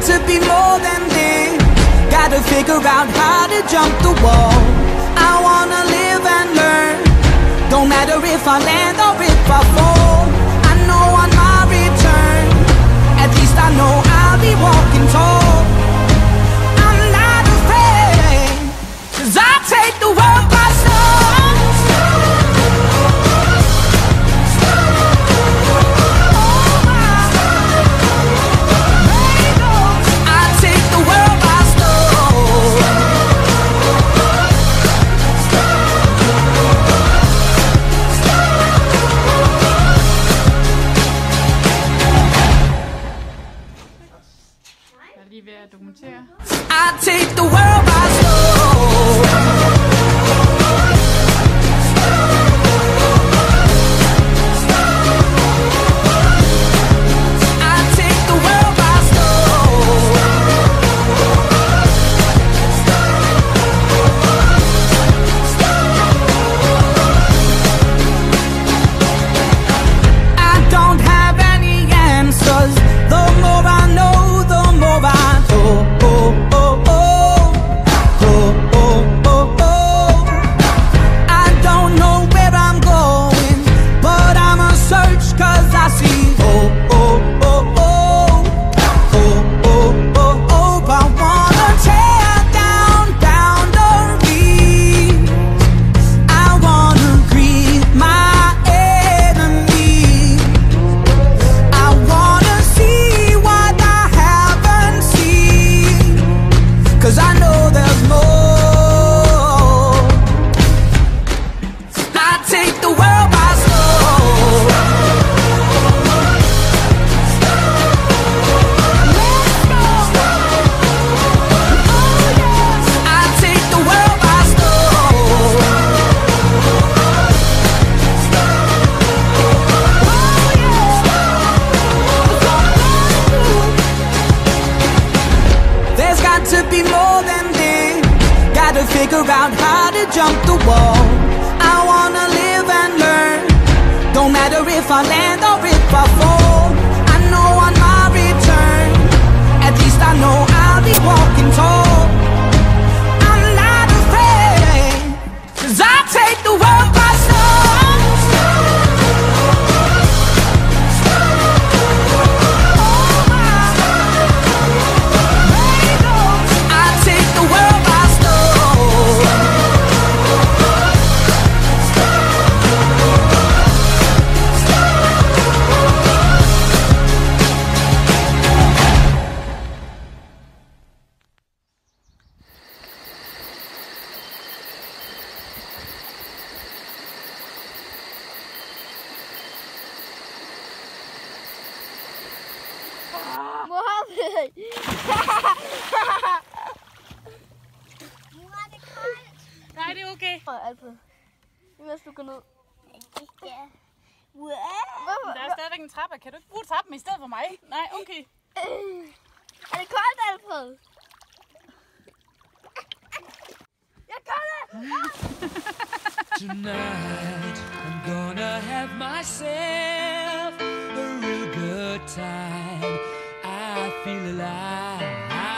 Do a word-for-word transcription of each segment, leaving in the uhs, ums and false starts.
to be more than this. Gotta figure out how to jump the wall. I wanna live and learn. Don't matter if I land or if I fall. I know on my return, at least I know I'll be walking tall. I'm not afraid, 'cause I take the world by storm. I take the world by storm. I take the world by storm. I take the world by storm. I don't have any answers. The more I know, the more I know. Oh, oh, oh. Oh, oh, oh, oh. I don't know where I'm going, but I'ma search 'cause I see. Oh, oh, oh, oh. Oh, oh, oh, oh. I wanna tear down boundaries. I wanna greet my enemies. I wanna see what I haven't seen, 'cause I know there's more. I take the world by storm. Let's go. Oh yes. I take the world by storm. Oh yeah. There's got to be more than this. Gotta figure out how to jump the wall. I wanna live and learn. Don't matter if I land or if I fall. I know on my return, at least I know I'll be walking tall. I'm not afraid, 'cause I take the world by storm. Oh my. I take the world by storm. Mohammed! Nej, det er okay. Altså, hvis du går ned. Der er stadigvæk en trappe. Kan du ikke bruge trappen i stedet for mig? Nej, okay. Er det koldt, Alfred? Jeg gør det! Tonight I'm gonna have myself a real good time. I feel alive,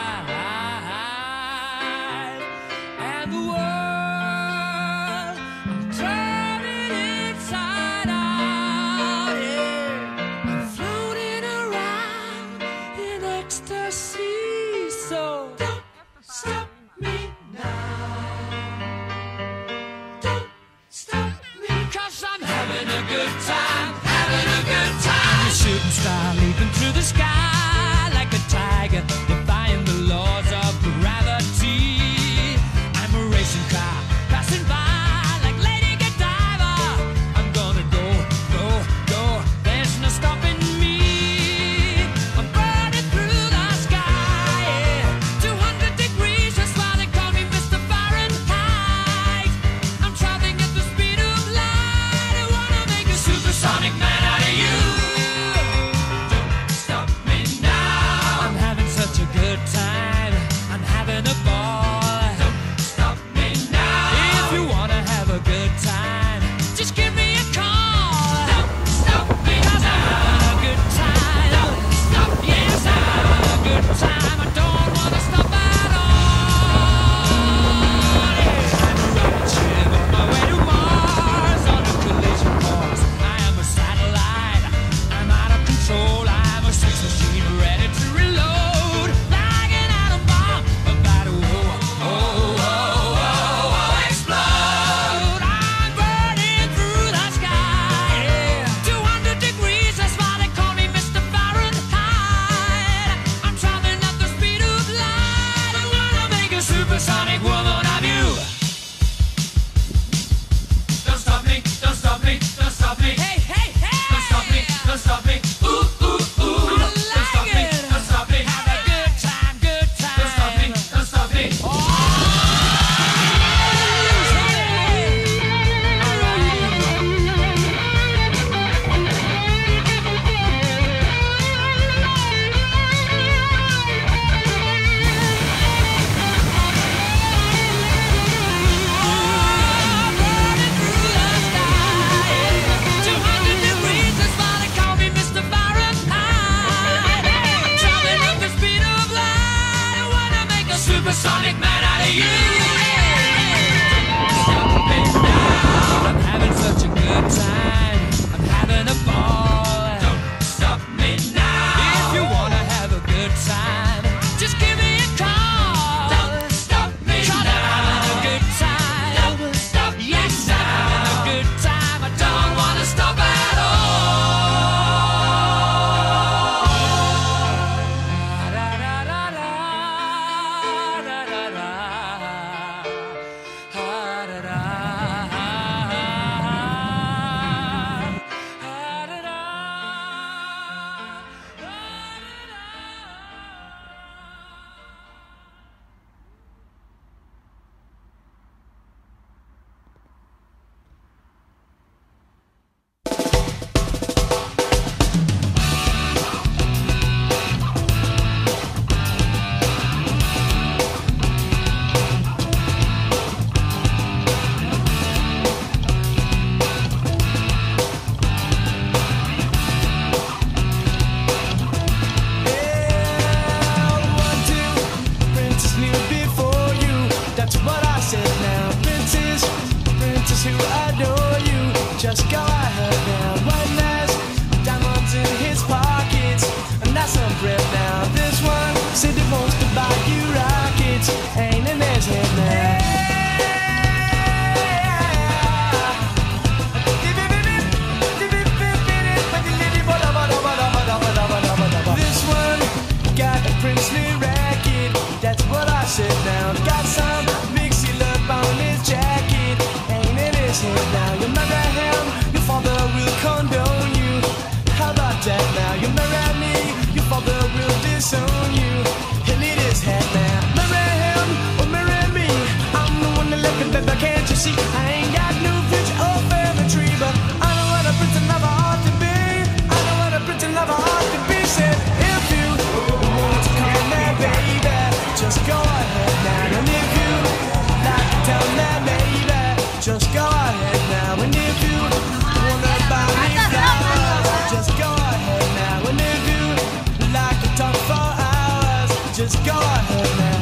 and the world I'm turning inside out. Yeah, I'm floating around in ecstasy. So don't stop me now. Don't stop me, 'cause I'm having a good time, having a good time. A shooting star leaping through the sky like a tiger, defying the laws of gravity. I'm a racing car passing by like Lady Godiva. I'm gonna go, go, go. There's no stopping me. I'm burning through the sky, yeah. two hundred degrees, that's why they call me Mister Fahrenheit. I'm traveling at the speed of light. I wanna make a supersonic man out of you. Don't stop supersonic man out of you. Stop me now. I'm having such a good time. I'm having a ball. Don't stop me now. If you wanna have a good time, just give me a call. Don't stop me now. I'm having a good time. Don't stop me yes, now. I'm having a good time. I don't wanna stop at all. Just go ahead now. One has diamonds in his pockets, and that's some bread now. This one said he wants to buy you rockets, ain't in his head now. This one got a princely racket, that's what I said now. Got some mixy love on his jacket, ain't in his head now. You marry him, your father will condone you. How about that now? You marry me, your father will disown you. He'll need his head now. Marry him or marry me, I'm the one that left it, baby, can't you see? I ain't got no future or family tree, but I know what a pretty lover ought to be. I know what a pretty lover ought to be. Said if you want to call me baby, just go ahead now. And if you like to tell me baby, just go ahead now. And if you wanna buy me flowers, just go ahead now. And if you like to talk for hours, just go ahead now.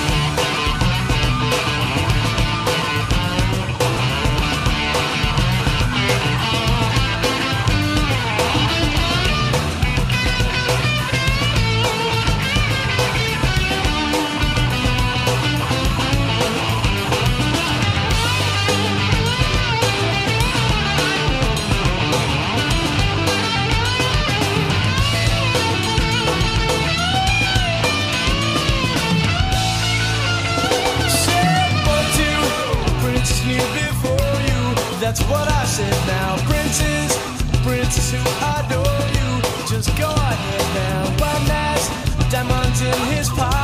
That's what I said now. Princes, princes who adore you, just go ahead now. One has diamonds in his pocket.